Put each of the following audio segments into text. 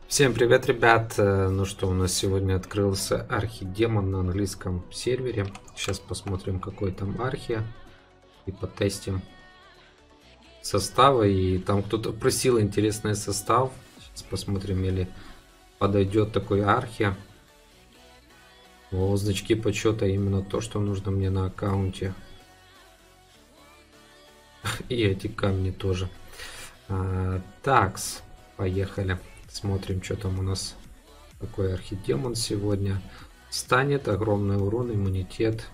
Всем привет, ребят! Ну что, у нас сегодня открылся архидемон на английском сервере. Сейчас посмотрим, какой там архи. И потестим составы. И там кто-то просил интересный состав. Сейчас посмотрим, или подойдет такой архи. О, значки почета именно то, что нужно мне на аккаунте. И эти камни тоже. Такс, поехали. Смотрим, что там у нас. Такой архидемон сегодня. Станет огромный урон, иммунитет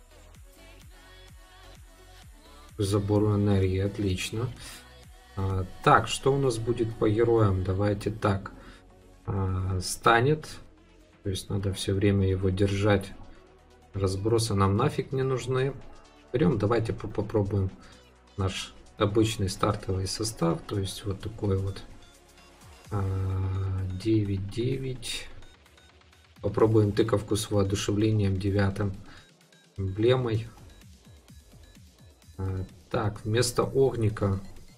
к забору энергии. Отлично. Так, что у нас будет по героям? Давайте так. Станет. То есть надо все время его держать. Разбросы нам нафиг не нужны. Берем, давайте попробуем наш обычный стартовый состав. То есть вот такой вот 9-9. Попробуем тыковку с воодушевлением 9 эмблемой. Так, вместо огника.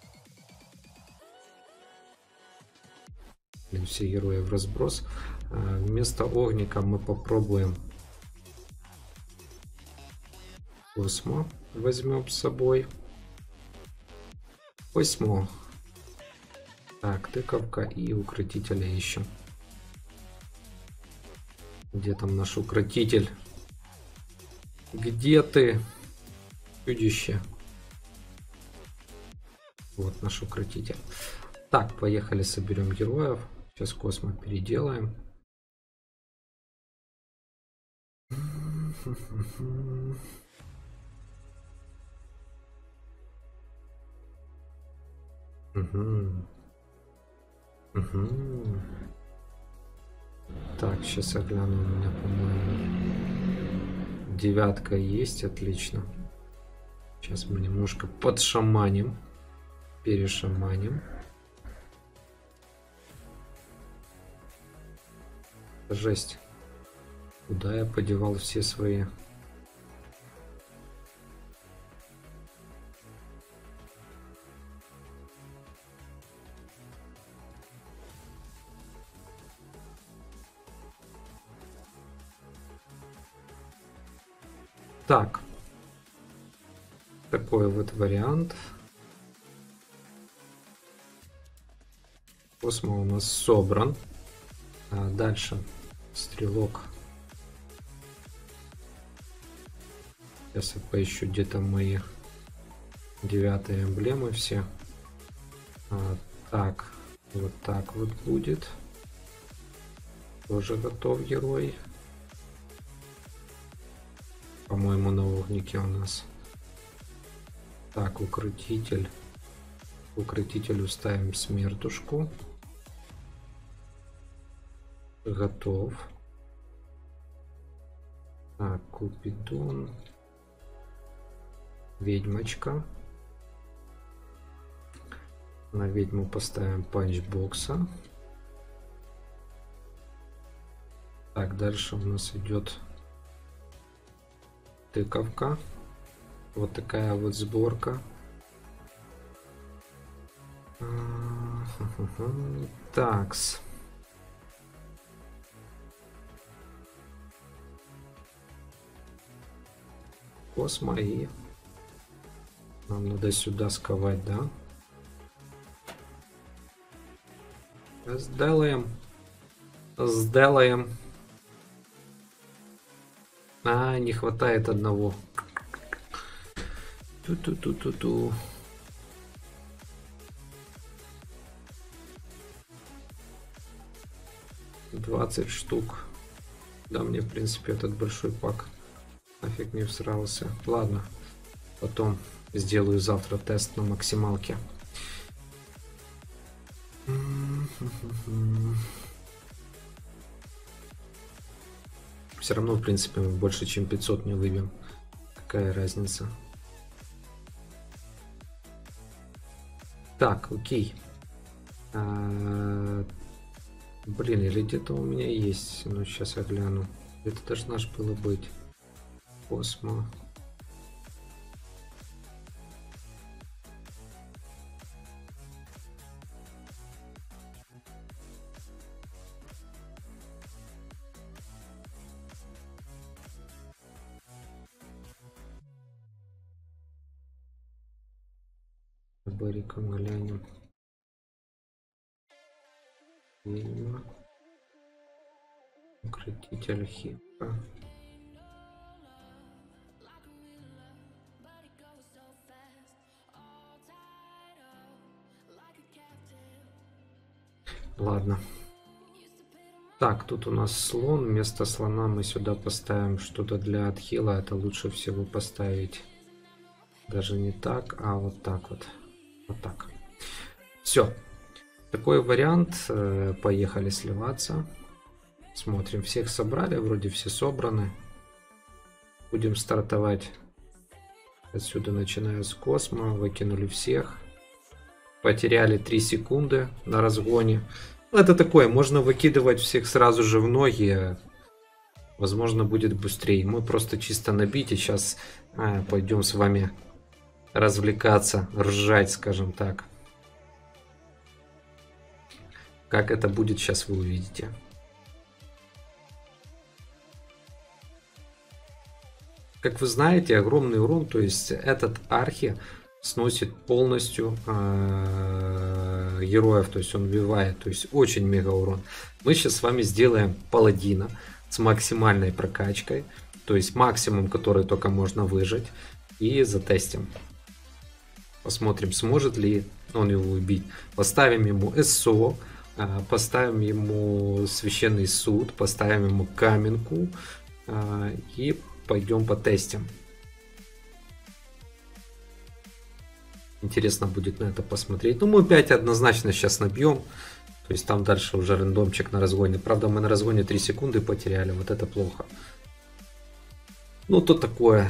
Все герои в разброс. Вместо огника мы попробуем Космо. Возьмем с собой. Космо. Так, тыковка и укротителя еще. Где там наш укротитель? Где ты, чудище? Вот наш укротитель. Так, поехали, соберем героев. Сейчас Космо переделаем. Так, сейчас я гляну, у меня, по-моему, 9 есть, отлично. Сейчас мы немножко подшаманим, перешаманим. Жесть. Куда я подевал все свои... Так. Такой вот вариант. Космо у нас собран. Дальше стрелок. Сейчас я поищу, где-то мои 9 эмблемы все. Так, вот будет. Тоже готов герой. По-моему, на огнике у нас. Так, укротитель. Укротителю ставим смертушку. Готов. Так, Купидон. Ведьмочка. На ведьму поставим панчбокса. Так, дальше у нас идет тыковка. Вот такая вот сборка. Такс. Космо, и нам надо сюда сковать, да? Сделаем. Сделаем. Не хватает одного. Ту-ту-ту-ту-ту. $20 штук. Да, мне, в принципе, этот большой пак нафиг не всрался. Ладно, потом сделаю завтра тест на максималке. Все равно, в принципе, мы больше, чем 500 не выбьем. Какая разница? Так, окей. Блин, или где-то у меня есть. Ну, сейчас я гляну. Это должна же было быть. Космо. Бериком глянем. Ведьма. Укротитель Хипка. Ладно. Так, тут у нас слон. Вместо слона мы сюда поставим что-то для отхила. Это лучше всего поставить даже не так, а вот так вот. Вот так. Все. Такой вариант. Поехали сливаться. Смотрим. Всех собрали. Вроде все собраны. Будем стартовать отсюда, начиная с космо. Выкинули всех. Потеряли 3 секунды на разгоне. Это такое, можно выкидывать всех сразу же в ноги. Возможно, будет быстрее. Мы просто чисто набить и сейчас пойдем с вами развлекаться, ржать, скажем так. Как это будет, сейчас вы увидите. Как вы знаете, огромный урон, то есть этот архи сносит полностью героев, то есть он убивает, то есть очень мега урон. Мы сейчас с вами сделаем паладина с максимальной прокачкой, то есть максимум, который только можно выжить, и затестим. Посмотрим, сможет ли он его убить. Поставим ему СО, поставим ему священный суд, поставим ему каменку и пойдем потестим. Интересно будет на это посмотреть. Ну, мы 5 однозначно сейчас набьем. То есть там дальше уже рандомчик на разгоне. Правда, мы на разгоне 3 секунды потеряли. Вот это плохо. Ну, то такое.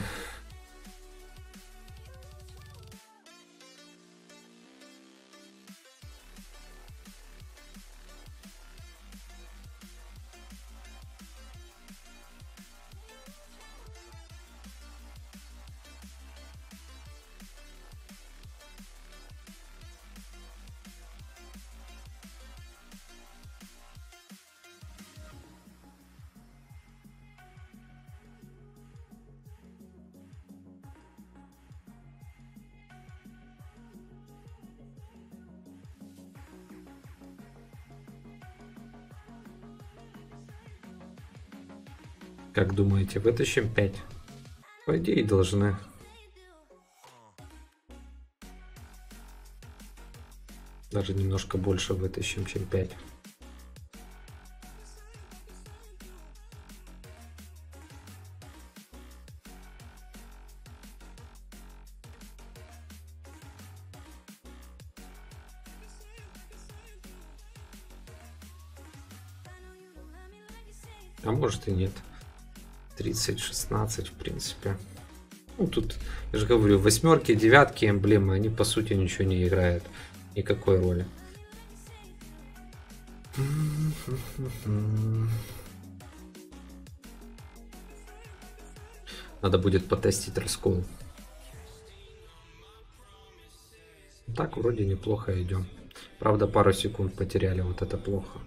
Как думаете, вытащим 5? По идее должны. Даже немножко больше вытащим, чем 5. А может и нет. 30-16 в принципе. Ну тут, я же говорю, восьмерки, девятки, эмблемы, они по сути ничего не играют. Никакой роли. Надо будет потестить раскол. Так вроде неплохо идем. Правда, пару секунд потеряли, вот это плохо.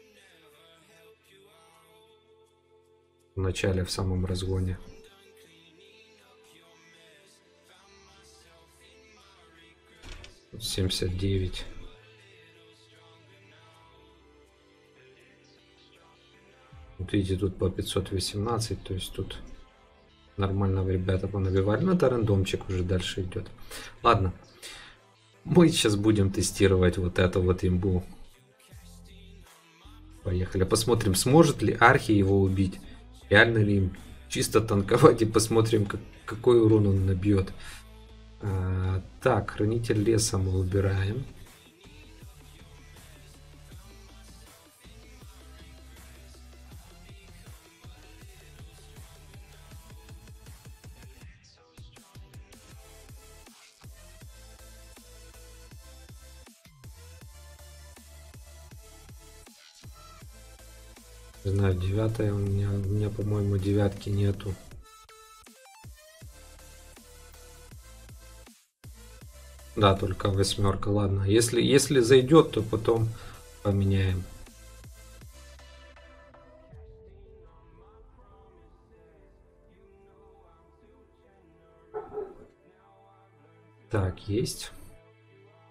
В начале, в самом разгоне. Тут 79. Вот видите, тут по 518, то есть тут нормально ребята понабивали. Но это рандомчик уже дальше идет. Ладно. Мы сейчас будем тестировать вот эту вот имбу. Поехали. Посмотрим, сможет ли Архи его убить. Реально ли им чисто танковать и посмотрим, какой урон он набьет. Так, хранитель леса мы убираем. Не знаю, 9 у меня по-моему, 9 нету. Да, только 8. Ладно. Если зайдет, то потом поменяем. Так, есть.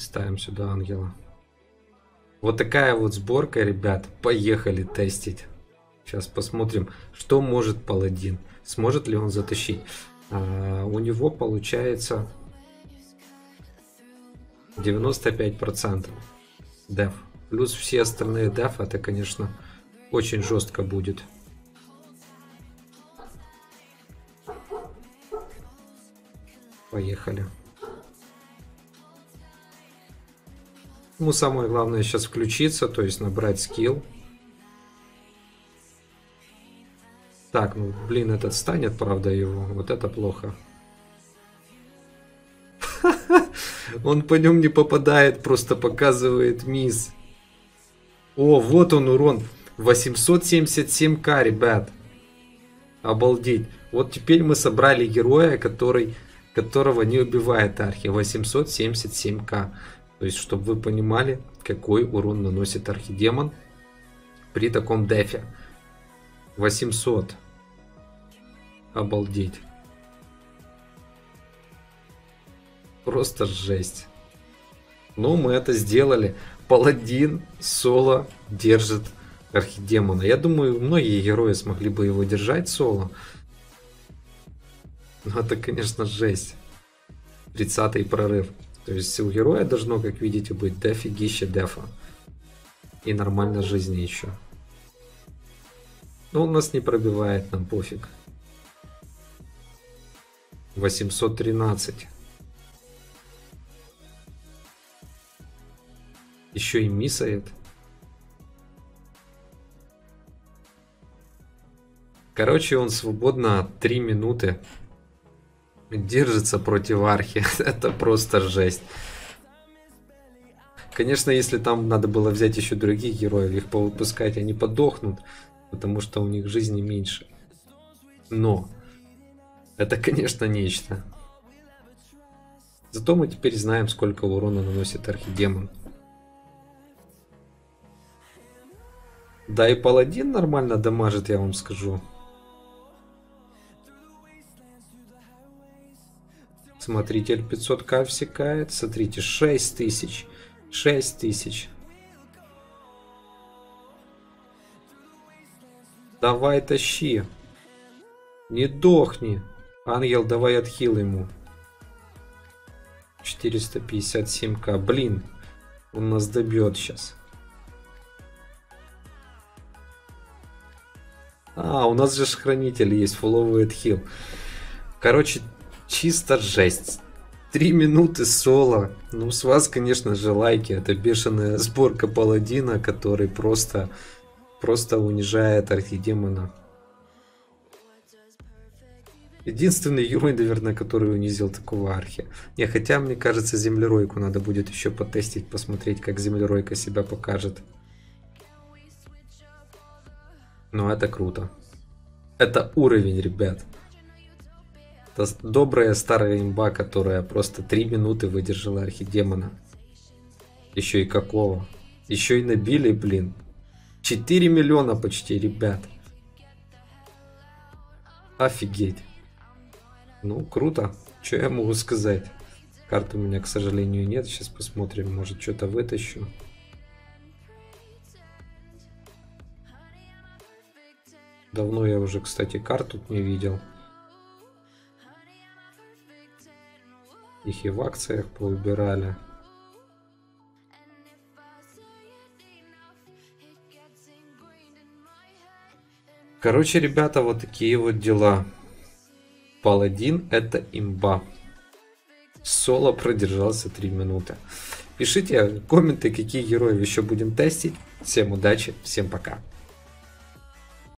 ставим сюда ангела. Вот такая вот сборка, ребят. Поехали тестить. Сейчас посмотрим, что может паладин. Сможет ли он затащить. У него получается 95% деф. Плюс все остальные деф. Это, конечно, очень жестко будет. Поехали. Ему самое главное сейчас включиться, то есть набрать скилл. Так, ну блин, этот станет, правда, его. Вот это плохо. Он по нем не попадает, просто показывает мисс. О, вот он урон. 877к, ребят. Обалдеть. Вот теперь мы собрали героя, которого не убивает архи. 877к. То есть, чтобы вы понимали, какой урон наносит архидемон при таком дефе. 800. Обалдеть. Просто жесть. Но мы это сделали. Паладин соло держит архидемона. Я думаю, многие герои смогли бы его держать соло. Но это, конечно, жесть. 30-й прорыв. То есть у героя должно, как видите, быть дофигища дефа. И нормально жизни еще. Но он нас не пробивает, нам пофиг. 813. Еще и миссает. Короче, он свободно 3 минуты держится против архи. Это просто жесть. Конечно, если там надо было взять еще других героев, их повыпускать, они подохнут, потому что у них жизни меньше. Но это, конечно, нечто. Зато мы теперь знаем, сколько урона наносит архидемон. Да и паладин нормально дамажит, я вам скажу. Смотритель 500к всекает. Смотрите, 6000. 6000. Давай тащи. Не дохни. Ангел, давай отхил ему. 457к. Блин. Он нас добьет сейчас. У нас же хранитель есть. Фуловый отхил. Короче, чисто жесть. 3 минуты соло. Ну, с вас, конечно же, лайки. Это бешеная сборка паладина, который просто унижает архидемона. Единственный герой, наверное, который унизил такого архи. Не, хотя, мне кажется, землеройку надо будет еще потестить, посмотреть, как землеройка себя покажет. Но это круто. Это уровень, ребят. Это добрая старая имба, которая просто 3 минуты выдержала архидемона. Еще и какого. Еще и набили, блин. 4 миллиона почти, ребят. Офигеть. Ну, круто. Что я могу сказать? Карты у меня, к сожалению, нет. Сейчас посмотрим, может, что-то вытащу. Давно я уже, кстати, карт тут не видел. Их и в акциях поубирали. Короче, ребята, вот такие вот дела. Паладин — это имба. Соло продержался 3 минуты. Пишите комменты, какие героев еще будем тестить. Всем удачи, всем пока.